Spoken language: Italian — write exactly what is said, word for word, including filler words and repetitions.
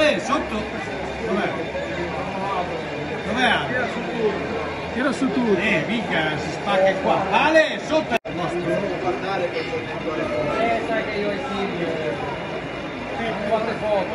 Ale, sotto? Dov'è? Dov'è Ale? Tira su tu. Eh, mica, si spacca qua. Ale, sotto! Eh, sai che io e Silvio quante foto?